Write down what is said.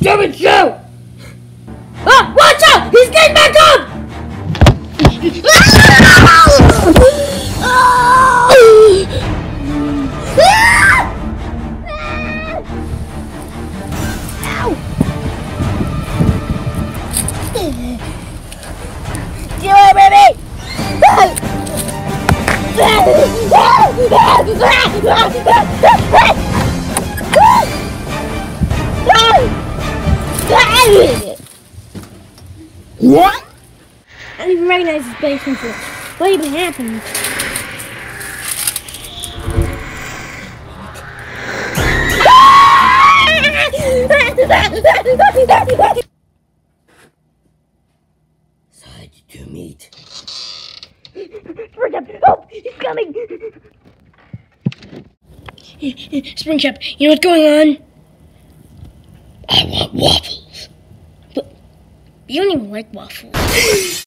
damn it, Joe! Ah, watch out! He's getting back up! Get away, baby! What? I don't even recognize this basement. What even happened? Side to meet. Springtrap, help! He's coming! Springtrap, you know what's going on? I want waffles. But you don't even like waffles.